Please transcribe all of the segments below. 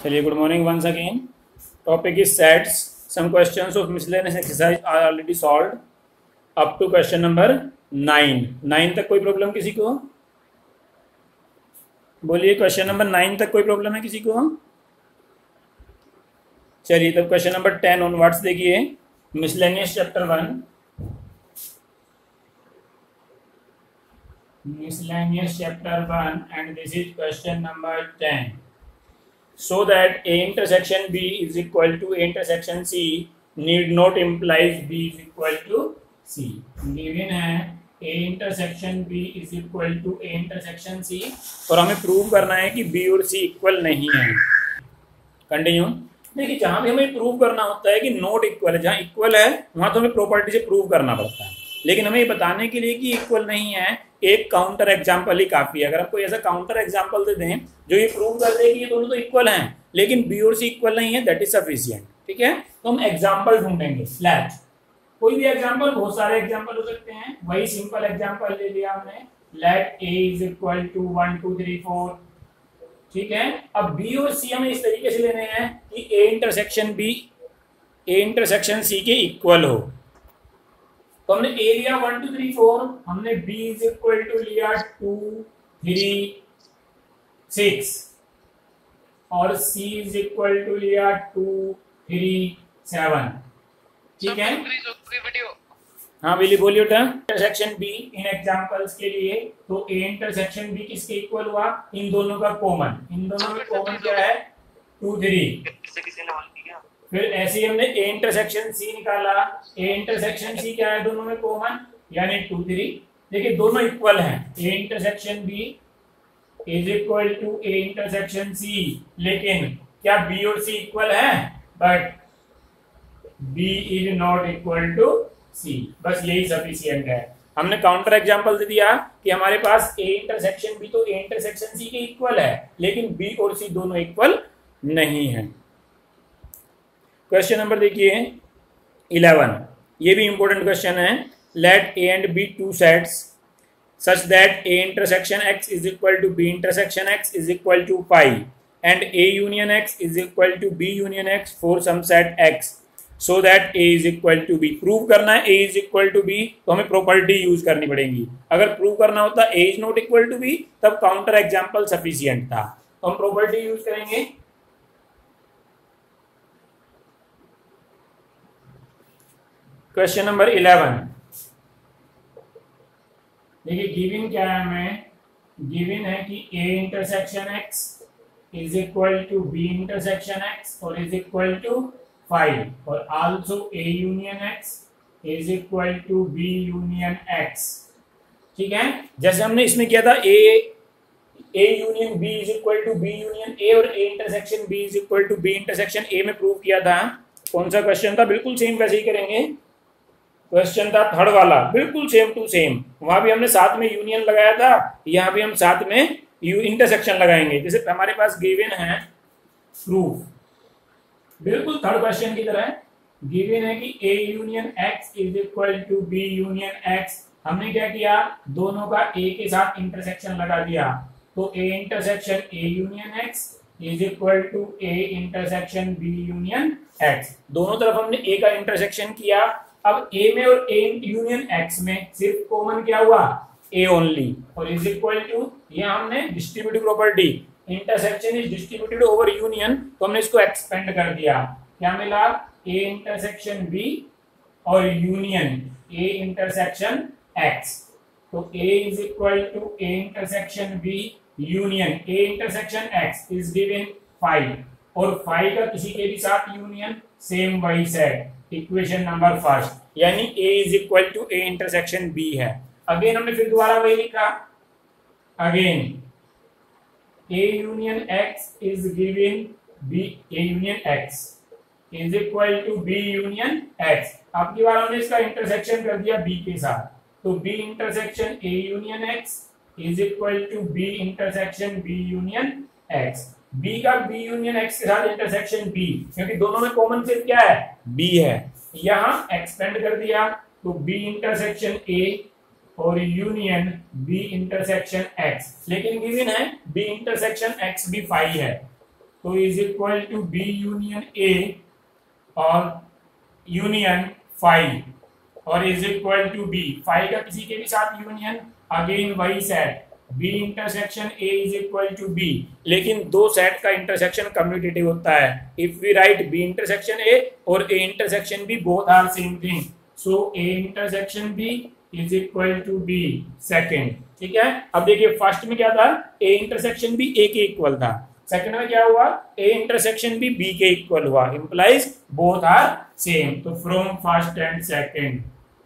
चलिए, good morning once again. Topic is sets. Some questions of miscellaneous exercise are already solved up to question number 9 तक। कोई problem किसी को? बोलिए, question number 9 तक कोई प्रॉब्लम है किसी को? चलिए, तब क्वेश्चन नंबर 10 ऑनवर्ड्स देखिए। Miscellaneous chapter 1, miscellaneous chapter 1, and this is question number 10. So that A intersection B is equal to A intersection C need not implies B is equal to C. Given है A intersection B is equal to A intersection C, और हमें prove करना है कि B और C equal नहीं है। Continue. देखिए, जहां भी हमें प्रूव करना होता है कि नॉट इक्वल है, जहां इक्वल है वहां तो हमें प्रॉपर्टी से प्रूव करना पड़ता है, लेकिन हमें ये बताने के लिए कि इक्वल नहीं है एक काउंटर एग्जाम्पल ही काफी है। अगर आपको ऐसा काउंटर एग्जाम्पल दे दें जो ये प्रूव कर दे कि ये दोनों तो इक्वल हैं लेकिन बी और सी इक्वल नहीं है, दैट इज सफिशिएंट। ठीक है, तो हम एग्जाम्पल ढूंढेंगे। लेट कोई भी एग्जाम्पल, बहुत सारे एग्जाम्पल हो सकते हैं, वही सिंपल एग्जाम्पल ले लिया हमने। Let A is equal to 1 2 3 4। ठीक है, अब बी और सी हमें इस तरीके से लेने हैं कि A intersection B A intersection C के इक्वल हो। तो हमने ए लिया 1 2 3 4, हमने बी इज इक्वल टू लिया 2 3 6 और सी इज इक्वल टू लिया 2 3 7। ठीक है, हाँ बिली बोलिए। इंटरसेक्शन बी इन एग्जांपल्स के लिए, तो ए इंटरसेक्शन बी किसके इक्वल हुआ? इन दोनों का कॉमन। इन दोनों में कॉमन क्या है? 2 3। फिर ऐसे ही हमने ए इंटरसेक्शन सी निकाला। ए इंटरसेक्शन सी क्या है दोनों में कॉमन, यानी 2 3। देखिए, दोनों इक्वल हैं। A intersection B is equal to A intersection C, लेकिन क्या बी और सी इक्वल हैं? But B is not equal to C. बस यही सफिशिएंट है। हमने काउंटर एग्जांपल दे दिया कि हमारे पास ए इंटरसेक्शन बी तो ए इंटरसेक्शन सी के इक्वल है, लेकिन बी और सी दोनों इक्वल नहीं है। क्वेश्चन नंबर देखिए 11। ये भी इंपॉर्टेंट क्वेश्चन है। Let A and B two sets such that A intersection X is equal to B intersection X is equal to phi and A union X is equal to B union X for some set X so that A is equal to B. Prove करना है A is equal to B, तो हमें property use करनी पड़ेगी। अगर prove करना होता A is not equal to B, तब काउंटर एग्जाम्पल सफिशियंट था। तो हम प्रॉपर्टी यूज करेंगे। क्वेश्चन नंबर 11 देखिए, गिवन क्या है हमें? गिवन है कि A intersection X is equal to B intersection X और इज इक्वल टू 5, और also A union X is equal to B union X. ठीक है, जैसे हमने इसमें किया था A union B is equal to B union A, और A intersection B is equal to B intersection A में प्रूव किया था। कौन सा क्वेश्चन था? बिल्कुल सेम वैसे ही करेंगे। क्वेश्चन था थर्ड वाला, बिल्कुल सेम टू सेम। वहां भी हमने साथ में यूनियन लगाया था, यहां भी हम साथ में इंटरसेक्शन लगाएंगे। जैसे हमारे पास गिवन है प्रूफ, बिल्कुल थर्ड क्वेश्चन की तरह। गिवन है कि A union X is equal to B union X. हमने क्या किया? दोनों का ए के साथ इंटरसेक्शन लगा दिया, तो A intersection A union X is equal to A intersection B union X. दोनों तरफ हमने ए का इंटरसेक्शन किया। अब ए में और ए यूनियन एक्स में सिर्फ कॉमन क्या हुआ? ए ओनली, और इज इक्वल टू, यहां हमने distributive property, intersection is distributed over union, तो हमने इसको एक्सपेंड कर दिया। क्या मिला? ए इंटरसेक्शन बी और यूनियन ए इंटरसेक्शन एक्स। तो A is equal to A intersection B union A intersection X is given 5, और 5 का किसी के भी साथ यूनियन, सेम वही सेट। इक्वेशन नंबर फर्स्ट, यानी a is equal to A intersection b है। अगेन हमने फिर दोबारा वही लिखा। Again a union x is given b a union x is equal to b union x। अब की बार हमने इसका इंटरसेक्शन कर दिया b के साथ, तो b intersection a union x is equal to b intersection b union x। b का b यूनियन x के साथ इंटरसेक्शन b, क्योंकि दोनों में कॉमन सिर्फ क्या है? b है। यहां एक्सपेंड कर दिया, तो b इंटरसेक्शन a और यूनियन b इंटरसेक्शन x। लेकिन गिवन है b इंटरसेक्शन x भी 5 है, तो is equal to B union A और यूनियन फाई और is equal to B, phi का किसी के भी साथ यूनियन, अगेन वही set B intersection A is equal to B, लेकिन दो सेट का इंटरसेक्शन कम्यूटेटिव होता है। If we write B intersection A और A intersection B, both are same thing, so A intersection B is equal to B second. ठीक है, अब देखिए फर्स्ट में क्या था, ए इंटरसेक्शन बी ए के इक्वल था, सेकंड में क्या हुआ, ए इंटरसेक्शन भी बी के इक्वल हुआ, इंप्लाइज बोथ आर सेम। तो from first and second,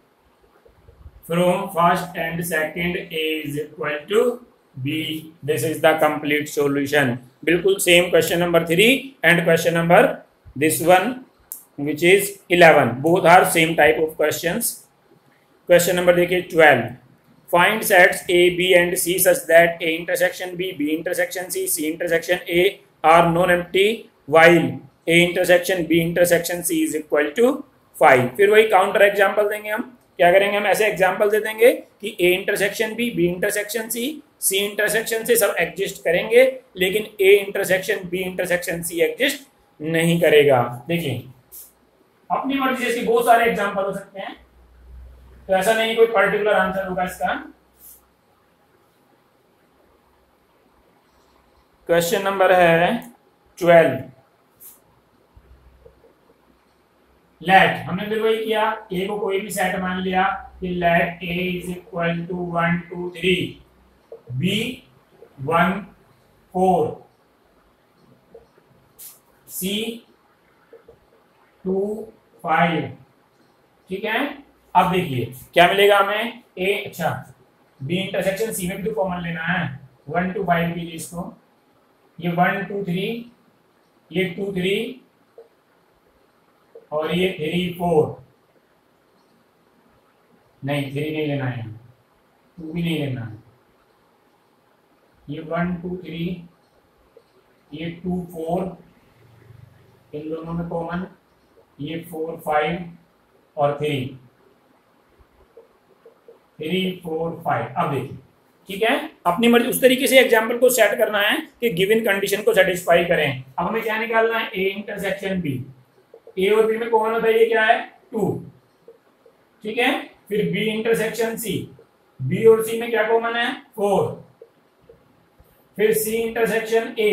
from first and second A is equal to B. This is the complete solution. बिल्कुल same question number 3 and question number this one which is 11. Both are same type of questions. Question number देखिए 12. Find sets A, B and C such that A intersection B, B intersection C, C intersection A are non-empty while A intersection B intersection C is equal to 5. फिर वही counter example देंगे हम। क्या करेंगे, हम ऐसे example दे देंगे कि A intersection B, B intersection C, C intersection से सब एग्जिस्ट करेंगे, लेकिन A intersection B intersection C exist नहीं करेगा। देखिए अपनी मर्जी जैसी बहुत सारे एग्जाम्पल हो सकते हैं, तो ऐसा नहीं कोई पर्टिकुलर आंसर होगा इसका। क्वेश्चन नंबर है 12। लेट, हमने फिर वही किया, ए को कोई भी सेट मान लिया कि let A is equal to 1 2 3, B 1 4, C 2 5। ठीक है, अब देखिए क्या मिलेगा हमें, ए अच्छा बी इंटरसेक्शन सी में भी तो कॉमन लेना है, 1 2 5 लीजिए इसको, ये 1 2 3, ये 2 3 और ये 3 4, नहीं 3 नहीं लेना है, 2 भी नहीं लेना है, ये 1 2 3, ये 2 4, इन दोनों में कॉमन, ये 4 5 और 3 4 5। अब देखिए ठीक है, अपनी मर्जी उस तरीके से एग्जाम्पल को सेट करना है कि गिवन कंडीशन को सेटिस्फाई करें। अब हमें क्या निकालना है, ए इंटरसेक्शन बी, ए और बी में कॉमन होता है, ये क्या है 2। ठीक है, फिर बी इंटरसेक्शन सी, बी और सी में क्या कॉमन है 4, फिर सी इंटरसेक्शन ए,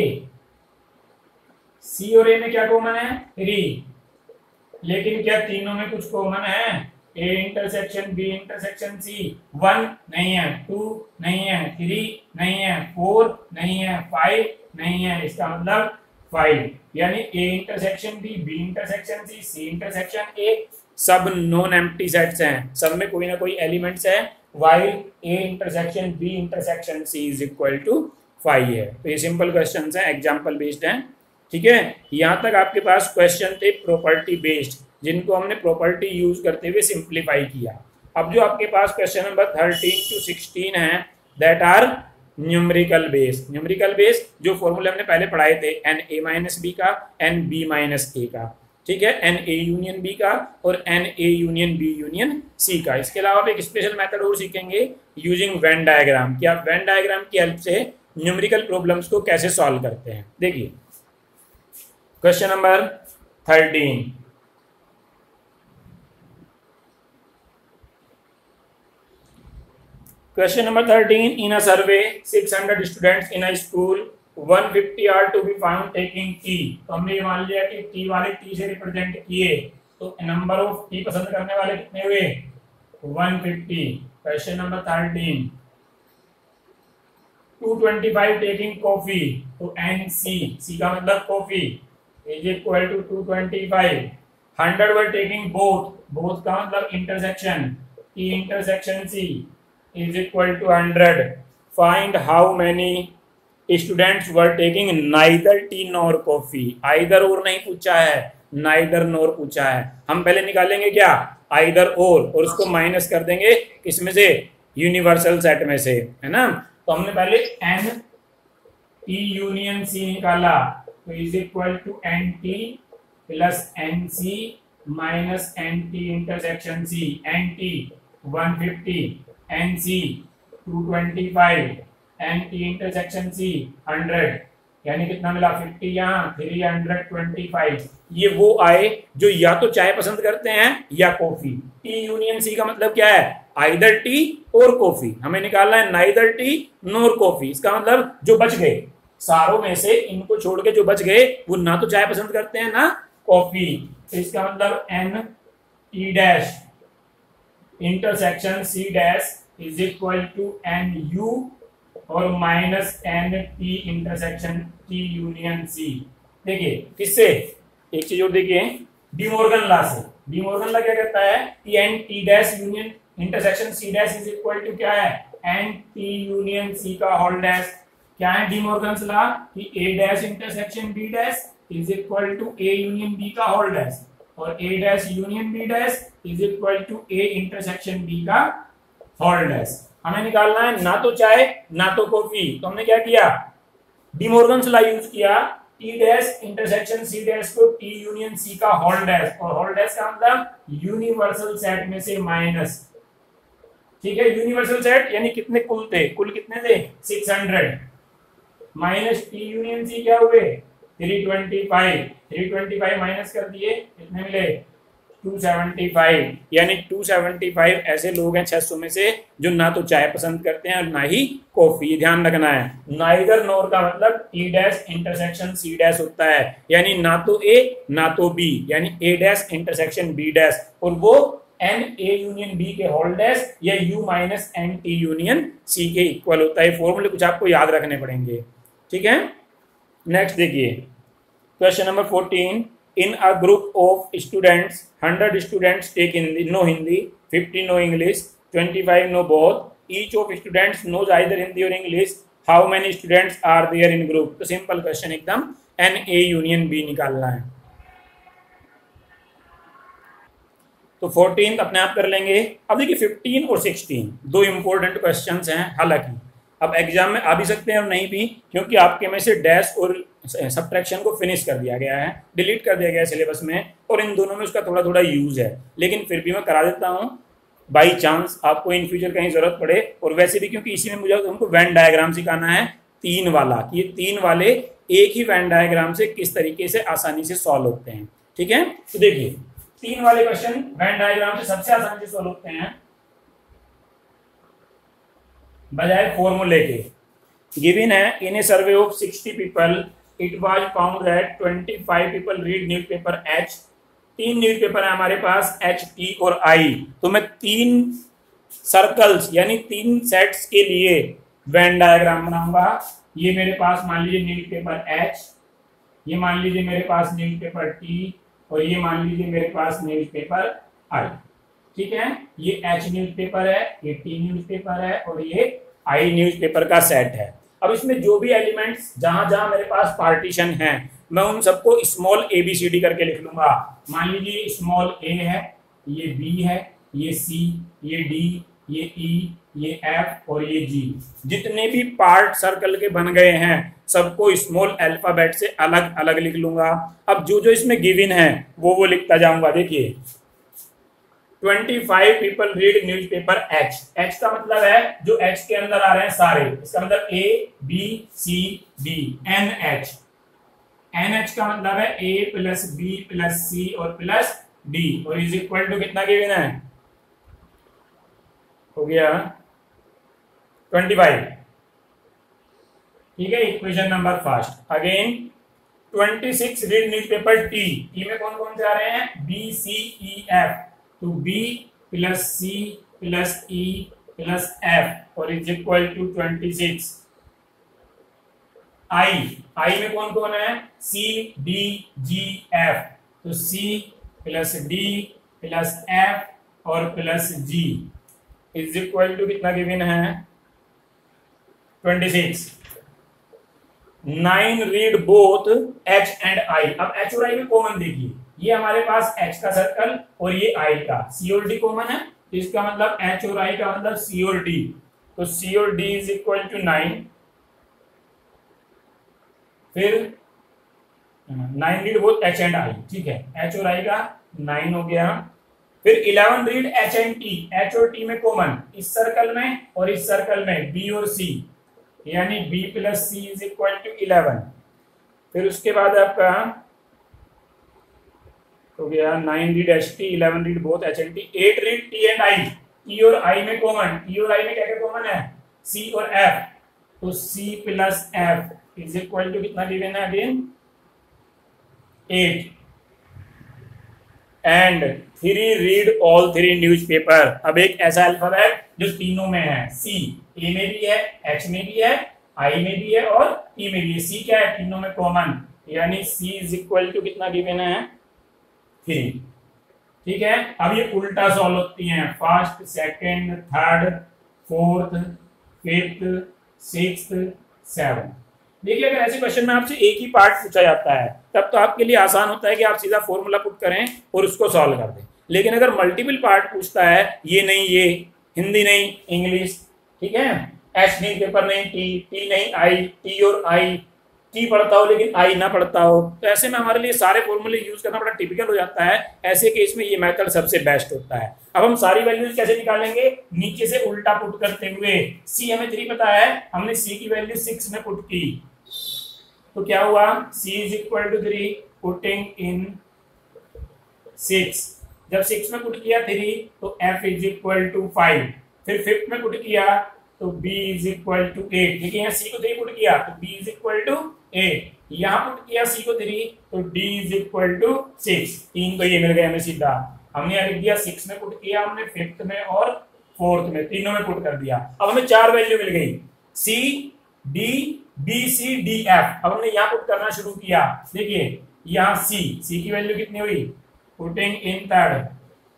सी और ए में क्या कॉमन है 3, लेकिन क्या तीनों में कुछ कॉमन है, A intersection B intersection C 1 नहीं है, 2 नहीं है, 3 नहीं है, 4 नहीं है, 5 नहीं है, इसका मतलब 5, यानी A intersection B, B intersection C, C intersection A सब नॉन एम्प्टी सेट्स हैं, सब में कोई ना कोई एलिमेंट्स है, while A intersection B intersection C is equal to 5 है। तो ये सिंपल क्वेश्चंस हैं, एग्जांपल बेस्ड हैं। ठीक है, यहाँ तक आपके पास क्वेश्चन थे प्रॉपर्टी बेस्ड, जिनको हमने प्रॉपर्टी यूज करते हुए सिंप्लीफाई किया। अब जो आपके पास क्वेश्चन नंबर 13 to 16 है, that are numerical base. Numerical base जो फॉर्मूले हमने पहले पढ़ाए थे, एन ए माइनस बी का, एन बी माइनस ए का, ठीक है, एन ए यूनियन बी का और N A union B union C का। इसके अलावा आप एक स्पेशल मेथड और सीखेंगे यूजिंग वेन डायग्राम, कि आप वेन डायग्राम की हेल्प से न्यूमेरिकल प्रॉब्लम्स को कैसे सॉल्व करते हैं। देखिए question number 13, question number 13, in a survey 600 students in a school 150 are to be found taking T। तो हमने ये मान लिया कि T वाले T से रिप्रेजेंट किए, तो नंबर ऑफ T पसंद करने वाले कितने हुए 150। क्वेश्चन नंबर 13, 225 टेकिंग कॉफी, तो NC, C का मतलब coffee, is equal to 225। 100 were taking both, both का मतलब इंटरसेक्शन, T इंटरसेक्शन C is equal to 100. Find how many students were taking neither tea nor coffee। either और नहीं पूछा है, neither nor पूछा है। हम पहले निकालेंगे क्या either और उसको माइनस कर देंगे किसमें से, यूनिवर्सल सेट में से, है ना। तो हमने पहले n t यूनियन c निकाला, तो is equal to N T plus N C minus N T intersection C. N T 150, NC 225, NT intersection C 100 यानी कितना मिला 50, यहाँ 325। ये वो आए जो या तो चाय पसंद करते हैं या कॉफी। टी यूनियन सी का मतलब क्या है, आइदर टी और कॉफी। हमें निकालना है नाइदर टी नोर कॉफी। इसका मतलब जो बच गए सारों में से, इनको छोड़ के जो बच गए वो ना तो चाय पसंद करते हैं ना कॉफी। तो इसका मतलब N T dash intersection C dash is equal to N U और minus N T intersection T union C. देखिए किससे, एक चीज और देखिए, डी मॉर्गन लॉ से। डी मॉर्गन लॉ क्या कहता है कि N T dash union intersection C dash is equal to क्या है, एन टी यूनियन सी का होल डैश। क्या है डी मॉर्गन लॉ कि A dash intersection B dash is equal to A union B का होल डैश, और A dash union B dash is equal to A intersection B का whole dash. हमें निकालना है ना तो चाय ना तो कॉफी। तो हमने क्या किया, डी मॉर्गन लॉ यूज किया, T dash intersection C dash को टी यूनियन सी का होल डैश, और होल डैश का मतलब यूनिवर्सल सेट में से माइनस। ठीक है, यूनिवर्सल सेट यानी कितने कुल थे, कुल कितने थे 600, माइनस टी यूनियन सी क्या हुए 325। 325 माइनस कर दिए, कितने मिले 275। यानी 275 ऐसे लोग हैं 600 में से जो ना तो चाय पसंद करते हैं और ना ही कॉफी। ध्यान रखना है, नाइदर नोर का मतलब T dash intersection C dash होता है, यानी ना तो ए ना तो बी, यानी A dash intersection B dash, और वो एन ए यूनियन बी के होल डैश या U minus N T union C के इक्वल होता है। फॉर्मूले कुछ आपको याद रखने पड़ेंगे। ठीक है, नेक्स्ट देखिए question number 14। In a group of students, 100 students take know Hindi, 50 know English, 25 know both. Each of students knows either Hindi or English. How many students are there in group? तो simple question एकदम, N A यूनियन B निकालना है। तो 14 अपने आप कर लेंगे। अब देखिए 15 और 16 दो इंपॉर्टेंट क्वेश्चंस हैं। हालांकि अब एग्जाम में आ भी सकते हैं और नहीं भी, क्योंकि आपके में से डैश और सब्ट्रैक्शन को फिनिश कर दिया गया है, डिलीट कर दिया गया है सिलेबस में, और इन दोनों में उसका थोड़ा थोड़ा यूज है, लेकिन फिर भी मैं करा देता हूँ बाई चांस आपको इन फ्यूचर कहीं जरूरत पड़े। और वैसे भी क्योंकि इसी में मुझे उनको वेन डायग्राम सिखाना है, 3 वाला, कि ये 3 वाले एक ही वेन डायग्राम से किस तरीके से आसानी से सॉल्व होते हैं। ठीक है, तो देखिए 3 वाले क्वेश्चन वेन डायग्राम से सबसे आसानी से सॉल्व होते हैं बजाय फॉर्मूले के। गिवन है in a survey of 60 people it was found that 25 people read newspaper H. 3 newspaper है हमारे पास एच, टी और आई। तो मैं 3 सर्कल्स यानी 3 सेट्स के लिए वेन डायग्राम बनाऊंगा। ये मेरे पास मान लीजिए न्यूज़पेपर एच, ये मान लीजिए मेरे पास न्यूज़पेपर टी, और ये मान लीजिए मेरे पास न्यूज़पेपर आई। ठीक है, ये एच न्यूज़पेपर है, ये टी न्यूज़पेपर है, और ये आई न्यूज़पेपर का सेट है। अब इसमें जो भी एलिमेंट्स जहां जहां मेरे पास पार्टीशन है, मैं उन सबको small A B C D करके लिख लूंगा। मान लीजिए स्मॉल ए है, ये बी है, ये सी, ये डी, ये ई, ये एफ और ये जी। जितने भी पार्ट सर्कल के बन गए हैं सबको स्मॉल अल्फाबेट से अलग अलग लिख लूंगा। अब जो जो इसमें गिवन है वो लिखता जाऊंगा। देखिए 25 people read newspaper H. H का मतलब है जो एच के अंदर आ रहे हैं सारे, इसका मतलब A B C D. N H, N H का मतलब है A plus B plus C और प्लस डी, और इज इक्वल टू कितना गिवन है, हो गया 25। ठीक है, equation number first. Again 26 read newspaper T. T में कौन कौन से आ रहे हैं, बी सी ई एफ, तो B plus C plus E plus F और इज इक्वल टू 26। I में कौन कौन है, C D G F, तो C plus D plus F और plus G is equal to कितना गिवन है 26। 9 read both H and I। अब H और I में कॉमन देखिए, ये हमारे पास H का सर्कल और ये I का, C और D कॉमन है, तो इसका मतलब H और I का मतलब C और D, तो C और D इज इक्वल टू 9। फिर 9 read both H and I। ठीक है, H और I का 9 हो गया। फिर 11 read H and T। H और T में कॉमन, इस सर्कल में और इस सर्कल में B और C, यानी B plus C is equal to 11। फिर उसके बाद आपका हो गया 9 read H T, 11 read both H and T, 8 read T and I. T और आई में कॉमन, टी और आई में क्या क्या कॉमन है, सी और एफ, तो C plus F is equal to कितना गिवन है again 8। And 3 read all 3 newspaper. अब एक ऐसा अल्फाबेट जो तीनों में है, सी ए में भी है, एच में भी है, आई में भी है और ई में भी है। सी क्या है, तीनों में कॉमन, यानी सी इज इक्वल टू कितना गिवन है 3। ठीक है, अब ये उल्टा सॉल्व होती हैं, first, second, third, fourth, fifth, sixth, seven. देखिए अगर ऐसे क्वेश्चन में आपसे एक ही पार्ट पूछा जाता है तब तो आपके लिए आसान होता है कि आप सीधा फॉर्मूला पुट करें और उसको सॉल्व कर दें। लेकिन अगर मल्टीपल पार्ट पूछता है, ये नहीं ये, हिंदी नहीं इंग्लिश, ठीक है, एच नहीं पेपर नहीं, टी, टी नहीं आई, टी और आई, टी पढ़ता हो लेकिन आई ना पढ़ता हो, तो ऐसे में हमारे लिए सारे फॉर्मूले यूज करना बड़ा टिपिकल हो जाता है। ऐसे केस में ये मेथड सबसे बेस्ट होता है। अब हम सारी वैल्यूज कैसे निकालेंगे, नीचे से उल्टा पुट करते हुए। सी हमें 3 पता है, हमने सी की वैल्यू 6 में पुट की, तो क्या हुआ, c is equal to 3, putting in 6। जब 6 में पुट किया 3 तो f इज इक्वल टू 5, फिर 5th में पुट किया तो b इज इक्वल टू 8। देखिए यहाँ c को 3 पुट किया तो b इज इक्वल टू 8, यहाँ पुट किया c को 3 तो d इज इक्वल टू 6। 3 तो ये मिल गया हमें सीधा, हमने यहाँ लिख दिया 6 में पुट किया हमने, 5th में और 4th में, तीनों में पुट कर दिया। अब हमें 4 वैल्यू मिल गई, c d B C D F. अब हमने यहाँ पुट करना शुरू किया, देखिए यहाँ सी, सी की वैल्यू कितनी हुई, putting in third,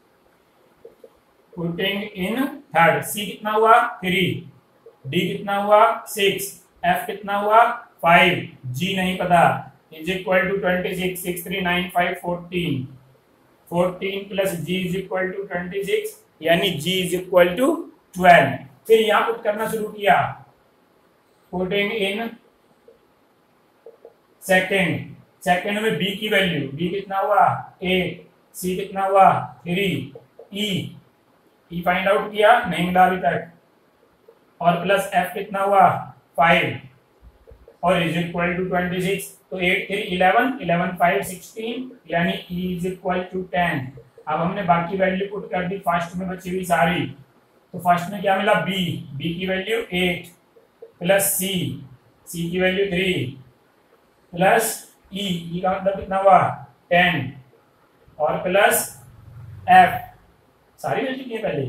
putting in third, C कितना हुआ 3, डी कितना हुआ 6, एफ कितना हुआ 5, जी नहीं पता, is equal to 26, 6 3 9 5 14, 14 plus G is equal to 26, यानी जी इज इक्वल टू 12। फिर यहाँ पुट करना शुरू किया, पुटिंग इन सेकेंड, सेकेंड में b की वैल्यू, b कितना हुआ 8, c कितना हुआ 3, e फाइंड आउट किया नहीं मिला अभी तक, और प्लस f कितना हुआ 5 और इज इक्वल टू 26, तो 8 3 11, 11 5 16, यानी e इज इक्वल टू 10। अब हमने बाकी वैल्यू पुट कर दी फर्स्ट में बची हुई सारी, तो फर्स्ट में क्या मिला b की वैल्यू 8 प्लस c की वैल्यू 3 प्लस ई का मतलब कितना हुआ 10 और प्लस f, सारी मिल चुकी है पहले,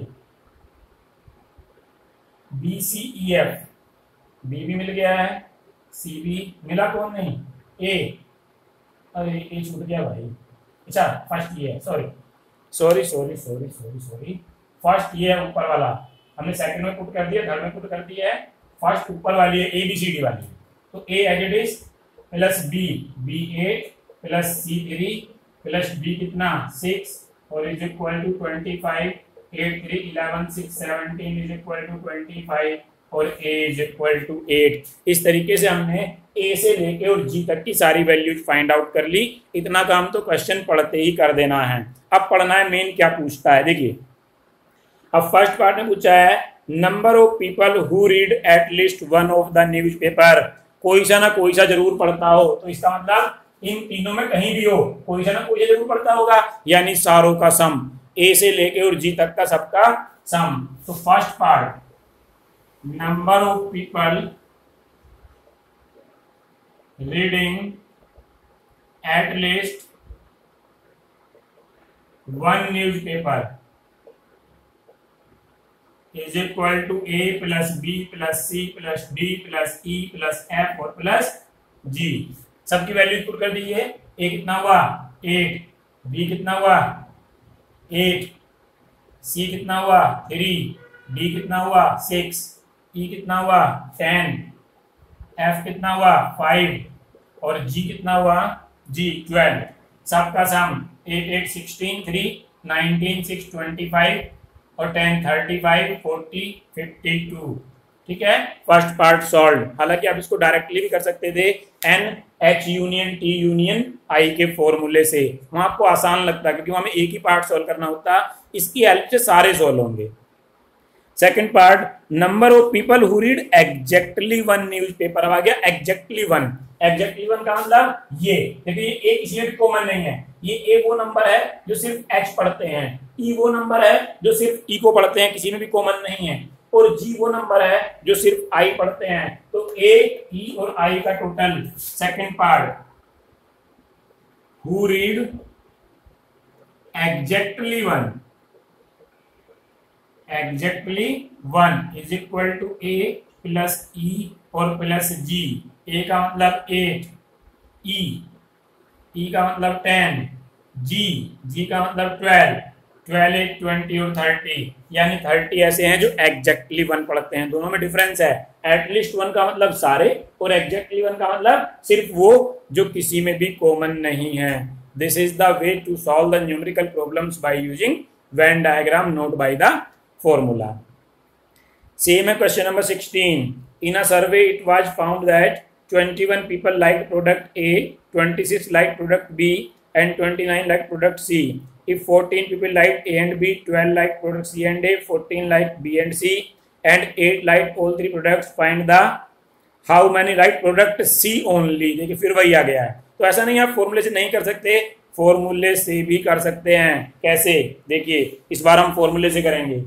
B C E F, B भी मिल गया है, सी भी मिला, कौन नहीं ए, अरे ए छूट गया भाई, अच्छा फर्स्ट ये है, सॉरी फर्स्ट ये है ऊपर वाला, हमने सेकंड में पुट कर दिया, थर्ड में पुट कर दिया है, फर्स्ट ऊपर वाली है ए बी सी डी वाली, तो A as it is plus B 8 plus C 3 plus D कितना 6 और is equal to 25, 8 3 11 6 17 is equal to 25 और ए इज इक्वल टू 8। इस तरीके से हमने ए से लेके और जी तक की सारी वैल्यूज फाइंड आउट कर ली। इतना काम तो क्वेश्चन पढ़ते ही कर देना है। अब पढ़ना है मेन क्या पूछता है, देखिए अब फर्स्ट पार्ट में पूछा है number of people who read at least one of the newspaper. कोई सा ना कोई सा जरूर पढ़ता हो, तो इसका मतलब इन तीनों में कहीं भी हो कोई सा ना कोई सा जरूर पढ़ता होगा, यानी सारों का सम, ए से लेके और जी तक का सबका सम। तो first part number of people reading at least one newspaper is equal to a plus b plus c plus d plus e plus f और प्लस g। सबकी वैल्यू पुट कर दीजिए। a कितना हुआ 8, b कितना हुआ 8, c कितना हुआ 3, d कितना हुआ 6, e कितना हुआ 10, f कितना हुआ 5 और g कितना हुआ g 12। सबका सम 8 8 16 3 19 6 25 और 10 35 40 52। ठीक है, फर्स्ट पार्ट सॉल्व। हालांकि आप इसको डायरेक्टली भी कर सकते थे N H union T union I के फॉर्मूले से, वहां आपको आसान लगता क्योंकि वहां में एक ही पार्ट सॉल्व करना होता। इसकी हेल्प से सारे सॉल्व होंगे। Second part, number of people who read exactly one newspaper. अब आ गया एग्जैक्टली वन। एग्जैक्टली वन का मतलब ये देखिए, ये ए किसी में भी कॉमन नहीं है। ये ए वो नंबर है जो सिर्फ एच पढ़ते हैं, ई वो नंबर है जो सिर्फ ई को पढ़ते हैं, किसी में भी कॉमन नहीं है, और जी वो नंबर है जो सिर्फ आई पढ़ते हैं। तो ए, ई और आई का total. Second part, who read exactly one, exactly one is equal to A plus E और प्लस जी। ए का मतलब 8, ई का मतलब 10, जी का मतलब 12, 12 8 20 और 30, यानी 30 ऐसे हैं जो एग्जैक्टली वन पढ़ते हैं। दोनों में डिफरेंस है। एटलीस्ट वन का मतलब सारे, और एग्जैक्टली वन का मतलब सिर्फ वो जो किसी में भी कॉमन नहीं है। This is the way to solve the numerical problems by using Venn diagram, not by the formula. Same है question number 16. In a survey, it was found that 21 people liked product A, 26 liked product B, and 29 liked product C. If 14 people liked A and B, 12 liked product C and A, 14 liked B and C, and 8 liked all three products, find the how many liked product C only. देखिए फिर वही आ गया है। तो ऐसा नहीं आप फॉर्मूले से नहीं कर सकते, फॉर्मूले से भी कर सकते हैं। कैसे? देखिए इस बार हम फॉर्मूले से करेंगे।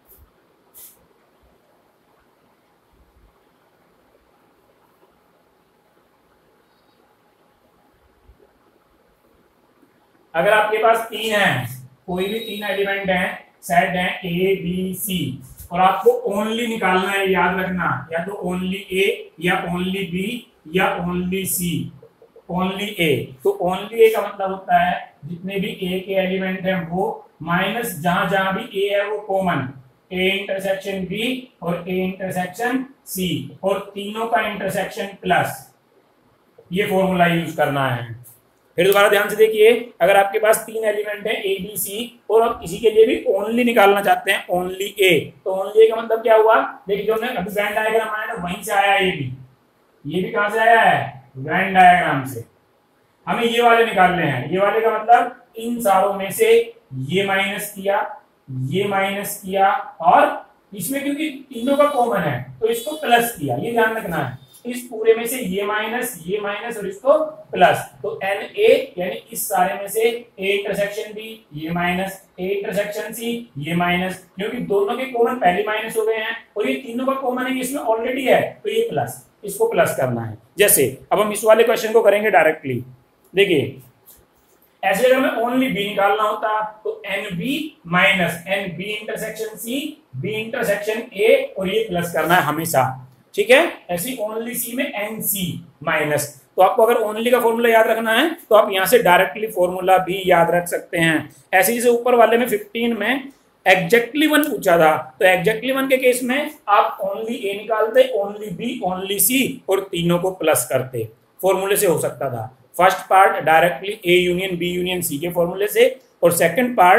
अगर आपके पास तीन है, कोई भी तीन एलिमेंट है, सेट है ए बी सी, और आपको ओनली निकालना है, याद रखना, या तो ओनली ए या ओनली बी या ओनली सी। ओनली ए, तो ओनली ए का मतलब होता है जितने भी ए के एलिमेंट हैं वो माइनस जहां जहां भी ए है वो कॉमन, ए इंटरसेक्शन बी और ए इंटरसेक्शन सी, और तीनों का इंटरसेक्शन प्लस। ये फॉर्मूला यूज करना है। फिर दोबारा ध्यान से देखिए, अगर आपके पास तीन एलिमेंट है ए बी सी, और आप किसी के लिए भी ओनली निकालना चाहते हैं, ओनली ए, तो ओनली ए का मतलब क्या हुआ? देखिए जो अभी वेन डायग्राम आया ना, वहीं से आया है। ये भी कहां से आया है? वेन डायग्राम से। हमें ये वाले निकालने हैं। ये वाले का मतलब इन सारों में से ये माइनस किया, ये माइनस किया, और इसमें क्योंकि तीनों का कॉमन है तो इसको प्लस किया। ये ध्यान रखना है, इस पूरे में से ये माइनस और इसको प्लस। तो एन ए यानी इस सारे में से ए इंटरसेक्शन बी ये माइनस, ए इंटरसेक्शन सी ये माइनस, क्योंकि दोनों के कॉमन पहले माइनस हो गए हैं और ये तीनों का कॉमन है इसमें ऑलरेडी है, तो ये प्लस, इसको प्लस करना है। जैसे अब हम इस वाले क्वेश्चन को करेंगे डायरेक्टली। देखिए ऐसे अगर हमें ओनली बी निकालना होता तो N B minus N B intersection C, B intersection A, और ये प्लस करना है हमेशा, ठीक है। ऐसे ओनली सी में एन सी माइनस। तो आपको अगर ओनली का फॉर्मूला याद रखना है तो आप यहां से डायरेक्टली फॉर्मूला भी याद रख सकते हैं। ऐसे जैसे ऊपर वाले में 15 में एग्जैक्टली वन पूछा था, तो एग्जैक्टली वन के केस में आप ओनली ए निकालते, ओनली बी, ओनली सी, और तीनों को प्लस करते। फॉर्मूले से हो सकता था। First part directly A union B union C के फॉर्मूले से, और सेकंड पार्ट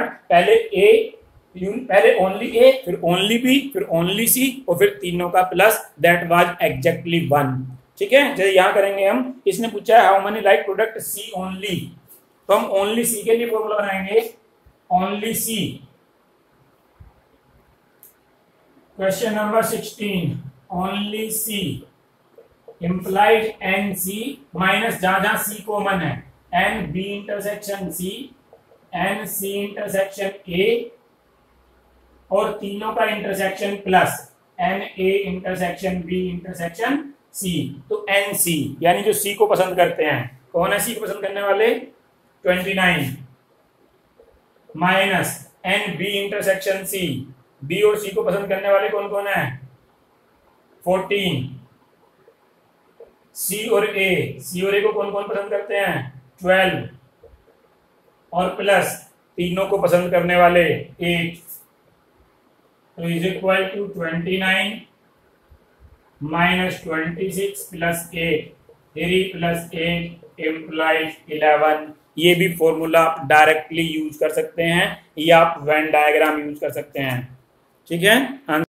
पहले ओनली ए, फिर ओनली बी, फिर ओनली सी, और फिर तीनों का plus, that was exactly one. ठीक है, जैसे यहां करेंगे हम। इसने पूछा है how many like product C only, तो हम ओनली सी के लिए फॉर्मूला बनाएंगे, only C. Question number 16, only C implied N C minus जहां जहां सी कॉमन है, N B intersection C, N C intersection A, और तीनों का intersection plus N A intersection B intersection C. तो एन सी यानी जो सी को पसंद करते हैं, कौन है सी को पसंद करने वाले? 29 minus N B intersection C, B और सी को पसंद करने वाले कौन कौन है? 14 सी और ए, सी और ए को कौन कौन पसंद करते हैं? 12, और प्लस तीनों को पसंद करने वाले 8, तो is equal to 29 minus 26 plus 8, 3 plus 8 implies 11। ये भी फॉर्मूला आप डायरेक्टली यूज कर सकते हैं या आप वेन डायग्राम यूज कर सकते हैं। ठीक है।